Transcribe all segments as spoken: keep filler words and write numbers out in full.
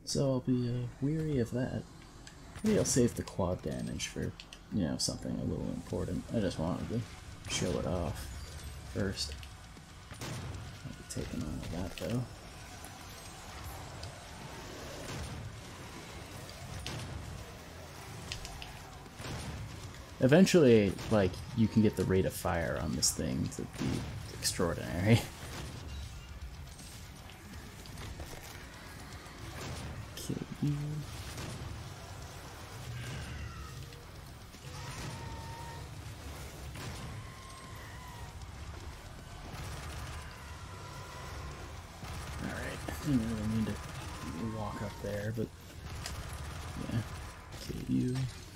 So I'll be uh, weary of that. Maybe I'll save the quad damage for, you know, something a little important. I just wanted to show it off first. I'll be taking all of that though. Eventually, like, you can get the rate of fire on this thing to be extraordinary. Kill you. Alright, I didn't really need to walk up there, but yeah, kill you.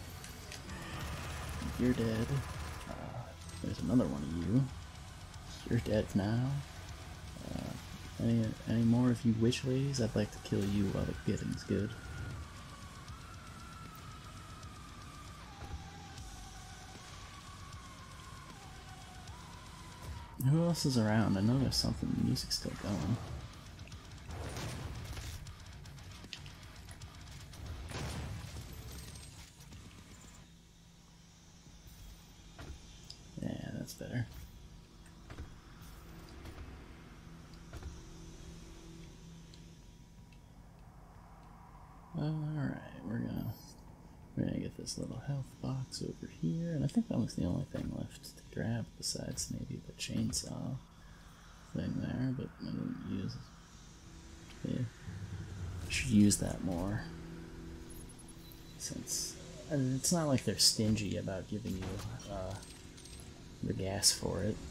You're dead. Uh, there's another one of you. You're dead now. Uh, any any more of you witch ladies? I'd like to kill you while the getting's good. Who else is around? I know there's something. The music's still going. Better. Alright, we're gonna we're gonna get this little health box over here, and I think that was the only thing left to grab besides maybe the chainsaw thing there, but I didn't use it. Yeah. I should use that more. Since uh, it's not like they're stingy about giving you uh the gas for it.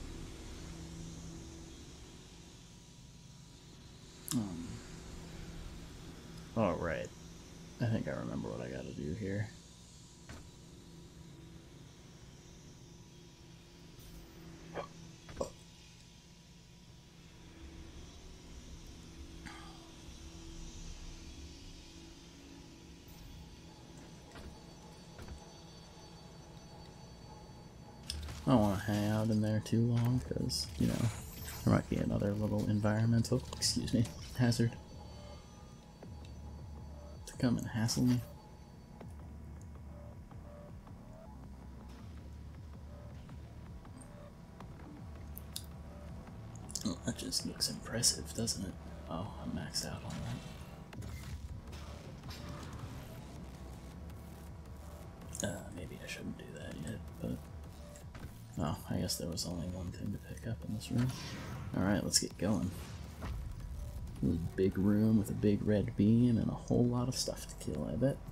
Um, oh, right. I think I remember what I gotta do here. I don't want to hang out in there too long because, you know, there might be another little environmental, excuse me, hazard to come and hassle me. Oh, that just looks impressive, doesn't it? Oh, I'm maxed out on that. Uh, maybe I shouldn't do that yet, but... Oh, I guess there was only one thing to pick up in this room. Alright, let's get going. A big room with a big red beam and a whole lot of stuff to kill, I bet.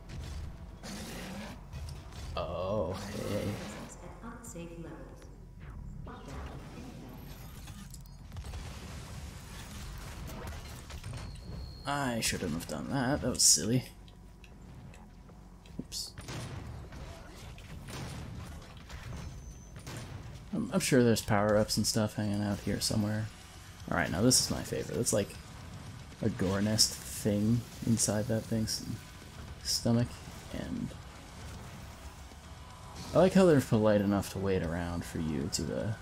Oh, hey. I shouldn't have done that, that was silly. Oops. I'm, I'm sure there's power-ups and stuff hanging out here somewhere. Alright, now this is my favorite. It's like a gore nest thing inside that thing's stomach, and I like how they're polite enough to wait around for you to, uh...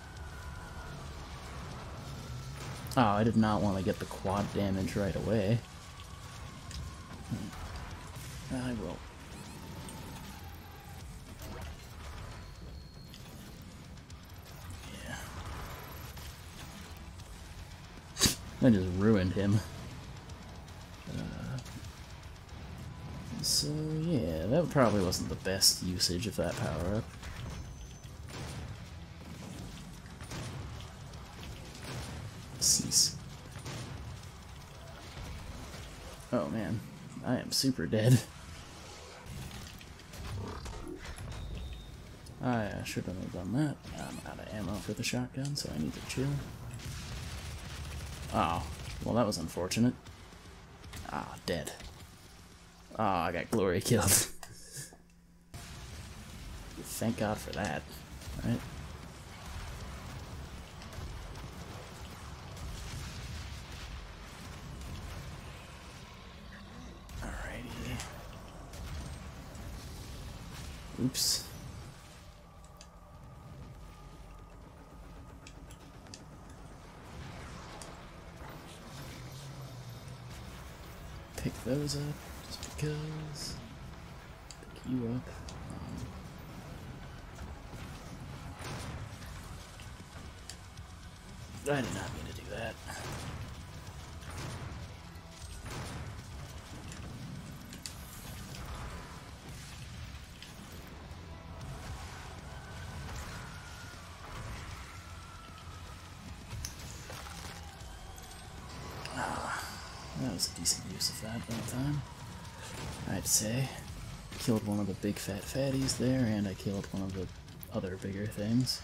Oh, I did not want to get the quad damage right away. I will. Yeah. I just ruined him. Uh, so, yeah, that probably wasn't the best usage of that power-up. Cease. Oh man, I am super dead. I uh, shouldn't have done that. I'm out of ammo for the shotgun, so I need to chill. Oh, well that was unfortunate. Ah, dead. Oh, I got glory killed. Thank God for that, right? Alrighty. Oops. pick those up just because. Pick you up. Um, I did not mean to do that. That was a decent use of that that time, I'd say. Killed one of the big fat fatties there, and I killed one of the other bigger things.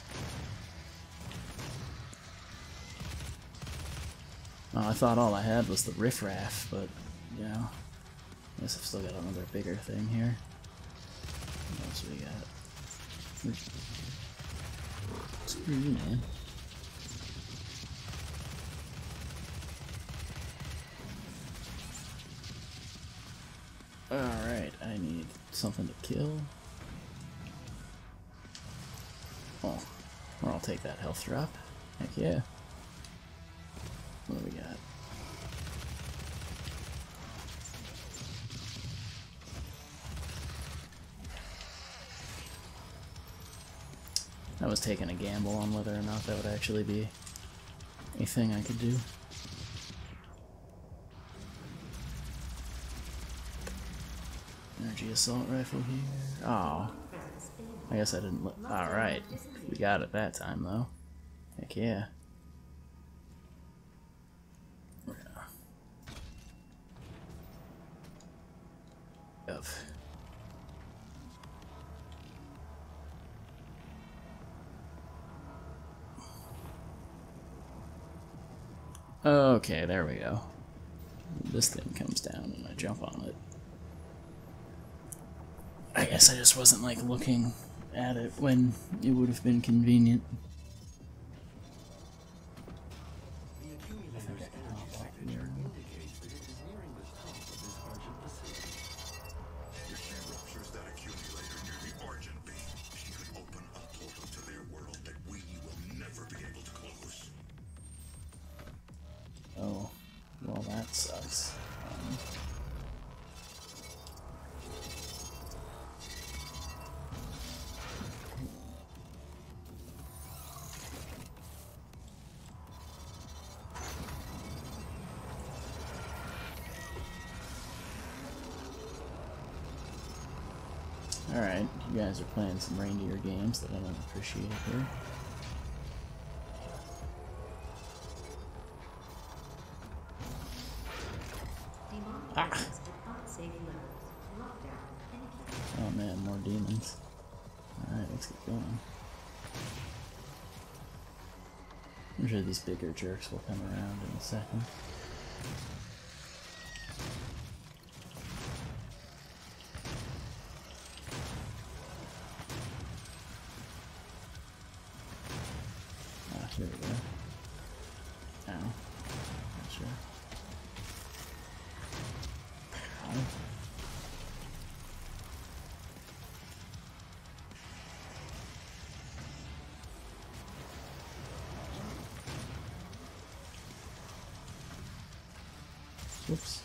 Oh, I thought all I had was the riffraff, but, you know, I guess I've still got another bigger thing here. What else we got? Screw you, man. Alright, I need something to kill. Oh, or I'll take that health drop. Heck yeah. What do we got? I was taking a gamble on whether or not that would actually be a thing I could do. Energy assault rifle here. Oh, I guess I didn't look. Alright, we got it that time though. Heck yeah. Of. Okay, there we go. This thing comes down and I jump on it. I guess I just wasn't like looking at it when it would have been convenient. Oh, well that sucks. Um, Alright, you guys are playing some reindeer games that I don't appreciate here. Ah! Oh man, more demons. Alright, let's get going. I'm sure these bigger jerks will come around in a second. Ah, here we go. Ow. Not sure. Ow. Whoops.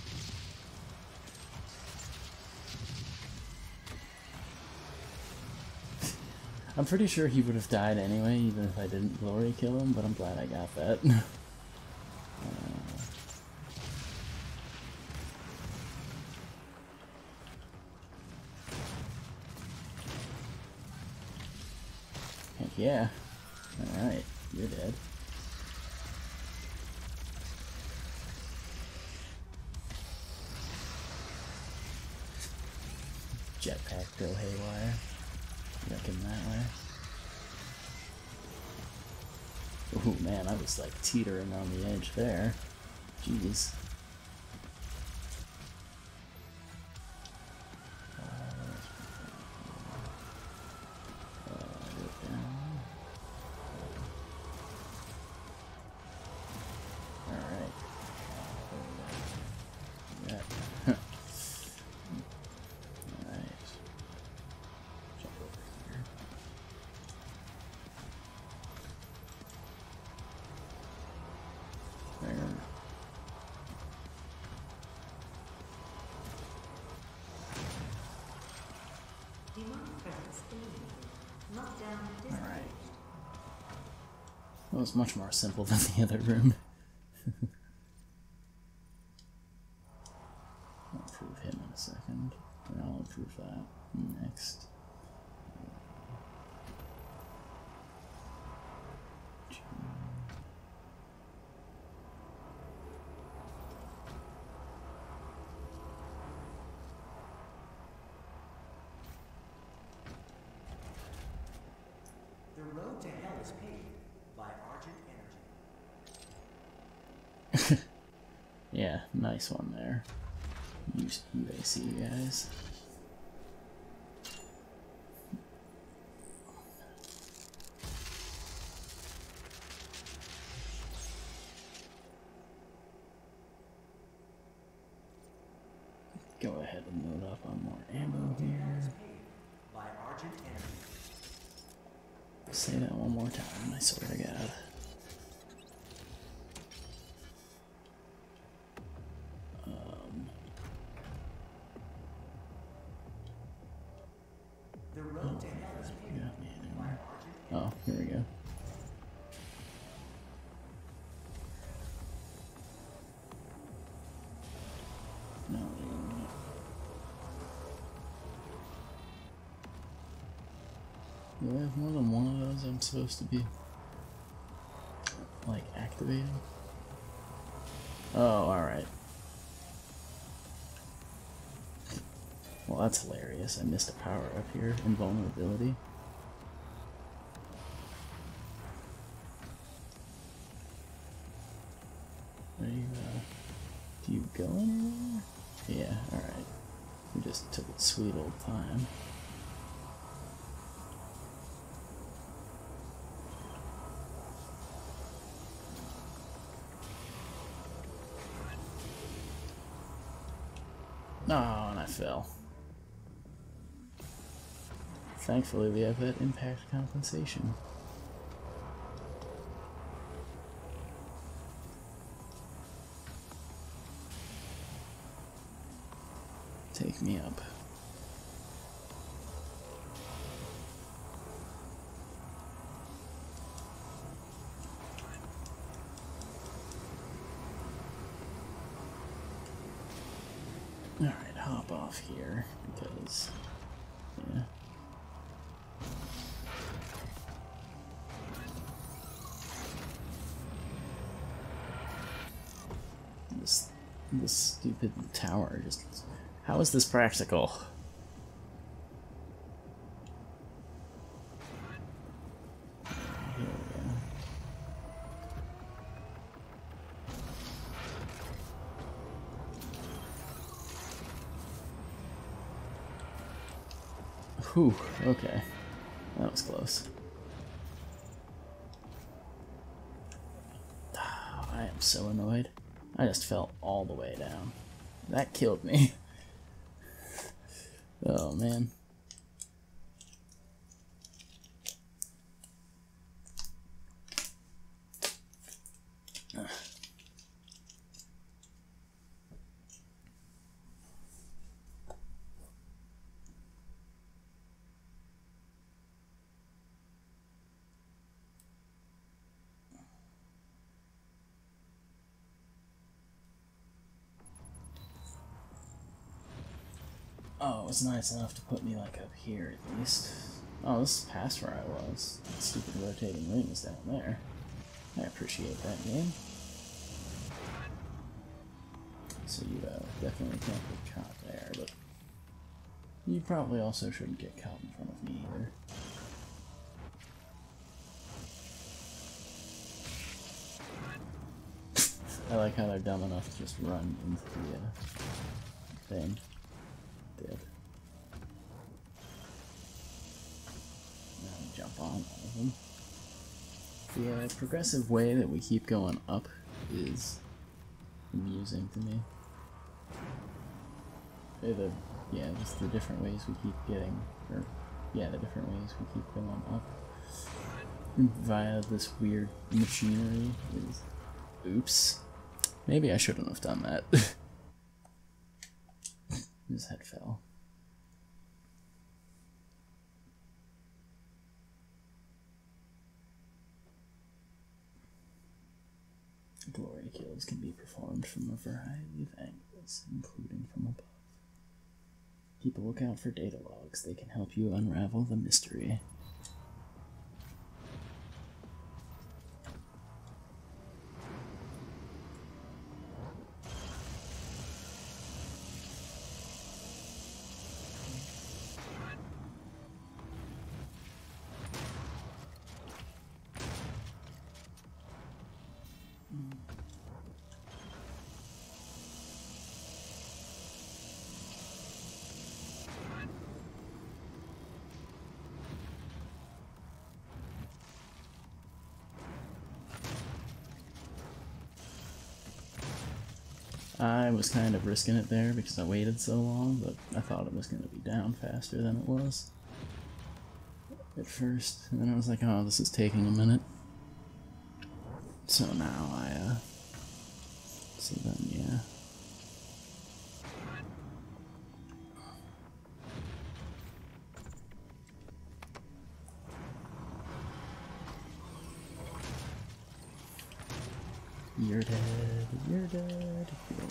I'm pretty sure he would have died anyway, even if I didn't glory kill him, but I'm glad I got that. uh, heck yeah. Alright, you're dead. Jetpack go haywire. Wrecking that way. Oh man, I was like teetering on the edge there. Jeez. Alright. That was much more simple than the other room. I'll improve him in a second. And I'll improve that next. The road to hell is paved by Argent Energy. Yeah, nice one there. U A C guys. Go ahead and load up on more ammo here. By Argent Energy. Say that one more time, I swear to God. Um, the road to hell is paved got me by anywhere. Argent Oh, here we go. No, do I have more than one of those I'm supposed to be, like, activating? Oh, alright. Well, that's hilarious. I missed a power up here. Invulnerability. Are you, uh, do you go anywhere? Yeah, alright. We just took its sweet old time. Oh, and I fell. Thankfully, we have that impact compensation. Take me up. Alright, hop off here, because, yeah. This, this stupid tower just... How is this practical? Here we go. Whew, okay. That was close. I am so annoyed. I just fell all the way down. That killed me. Oh man. Oh, it was nice enough to put me like up here at least. Oh, this is past where I was. That stupid rotating ring is down there. I appreciate that game. So you uh, definitely can't get caught there, but you probably also shouldn't get caught in front of me either. I like how they're dumb enough to just run into the uh, thing. Dead. Now we jump on all of them. The uh, progressive way that we keep going up is amusing to me. Or the, yeah, just the different ways we keep getting, or yeah, the different ways we keep going up via this weird machinery is, oops. Maybe I shouldn't have done that. His head fell. Glory kills can be performed from a variety of angles, including from above. Keep a lookout for data logs. They can help you unravel the mystery. I was kind of risking it there because I waited so long, but I thought it was going to be down faster than it was at first. And then I was like, oh, this is taking a minute. So now I, uh, so then, yeah. You're dead, you're dead, you're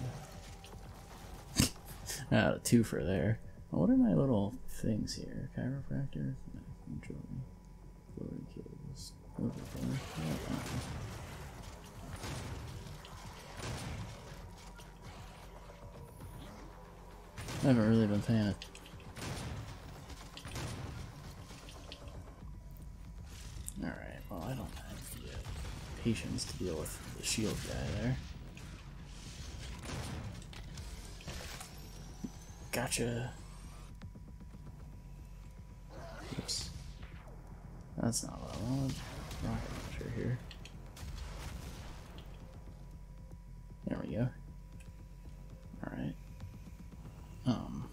dead. Ah, a twofer there. What are my little things here? Chiropractor? No, control. Glory kills. Overkill. I haven't really been paying it. Alright, well, I don't have the uh, patience to deal with the shield guy there. Gotcha. Oops. That's not what I wanted. Rocket launcher here. There we go. Alright. Um.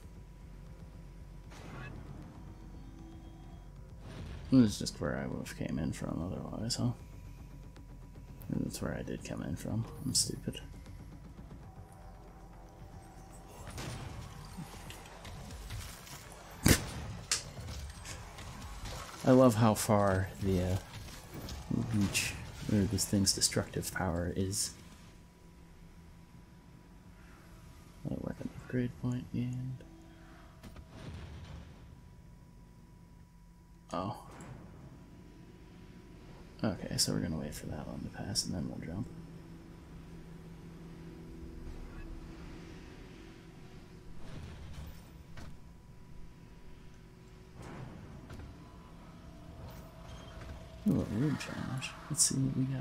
This is just where I would have came in from otherwise, huh? That's where I did come in from. I'm stupid. I love how far the uh, reach, or this thing's destructive power is. A weapon upgrade point gained. Oh. Okay, so we're gonna wait for that one to pass and then we'll jump. Ooh, a room challenge. Let's see what we got.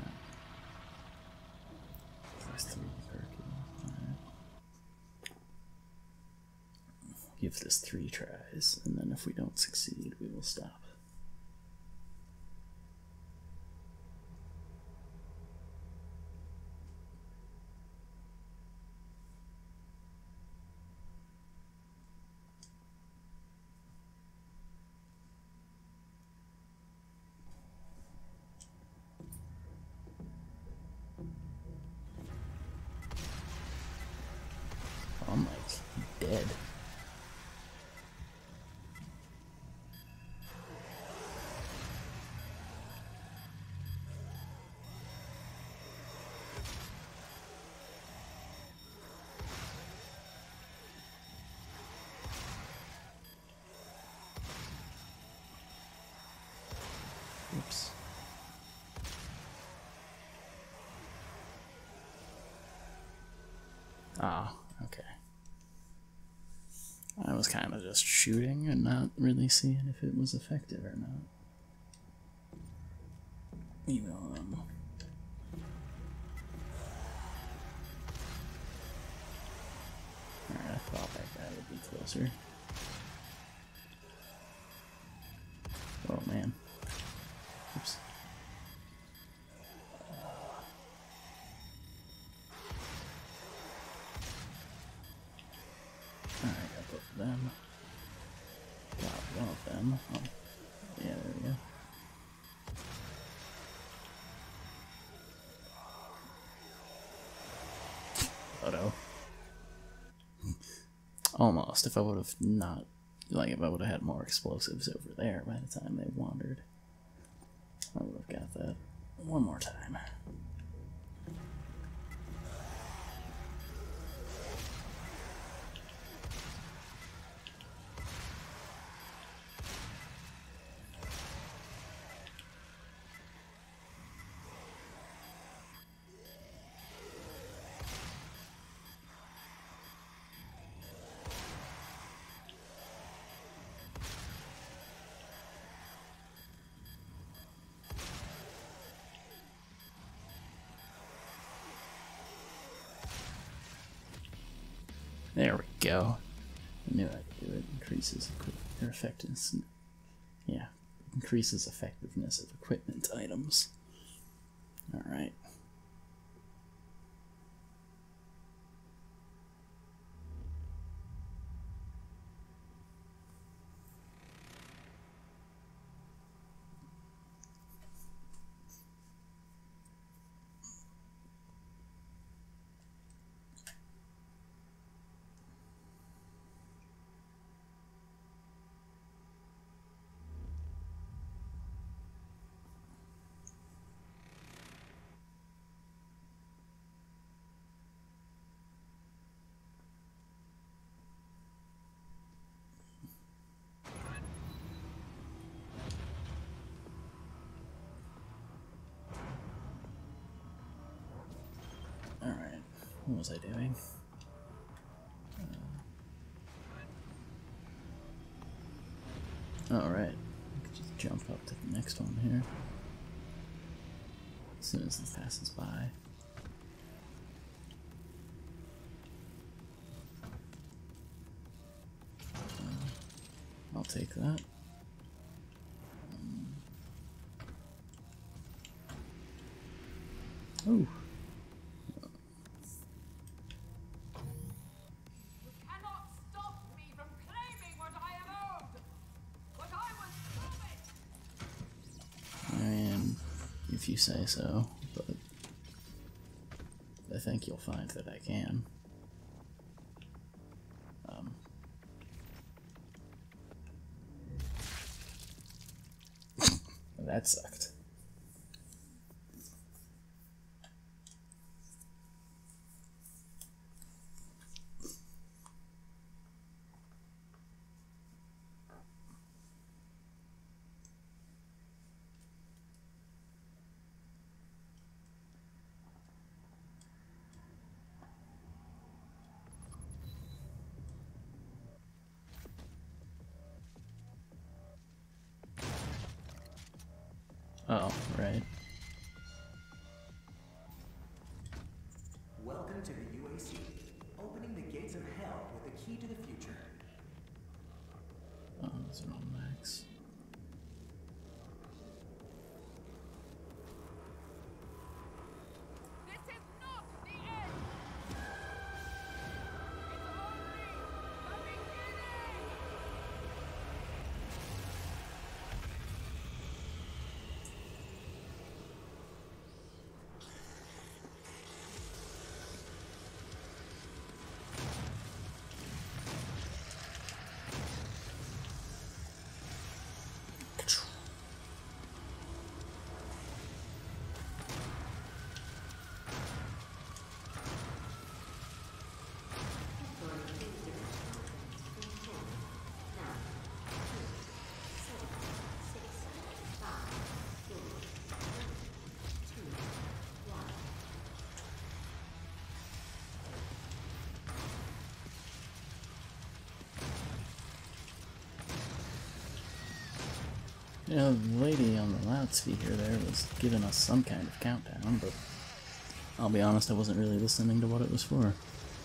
Plus three perky. Alright. Give this three tries, and then if we don't succeed, we will stop. I'm like dead. Oops. Ah, okay. I was kind of just shooting and not really seeing if it was effective or not. You know, um... Alright, I thought that guy would be closer. Oh man. Oops. Alright, got both of them. Got one of them. Oh. Yeah, there we go. Photo. Almost. If I would have not, like, if I would have had more explosives over there by the time they wandered, I would have got that one more time. There we go. I knew I could do it. Increases equipment effectiveness. Yeah, increases effectiveness of equipment items. Alright. Alright, what was I doing? Uh, Alright, I could just jump up to the next one here. As soon as this passes by. Uh, I'll take that. Um, oh! If you say so, but I think you'll find that I can. Um, that sucked. Oh, right. Welcome to the U A C, opening the gates of hell with the key to the future. Oh, those are all max. This is not the end! It's only the beginning! You know, the lady on the loudspeaker there was giving us some kind of countdown, but I'll be honest, I wasn't really listening to what it was for.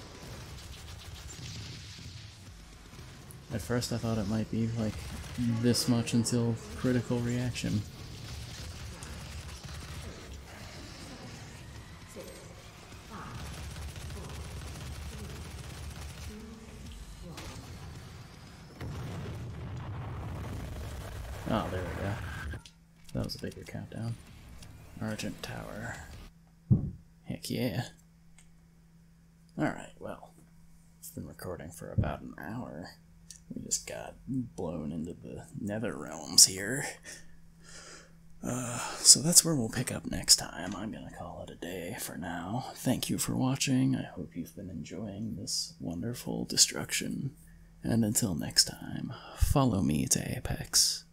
At first I thought it might be like this much until critical reaction. Oh, there we go. That was a bigger countdown. Argent Tower. Heck yeah. Alright, well, I've been recording for about an hour. We just got blown into the nether realms here. Uh, so that's where we'll pick up next time. I'm gonna call it a day for now. Thank you for watching. I hope you've been enjoying this wonderful destruction. And until next time, follow me to Apex.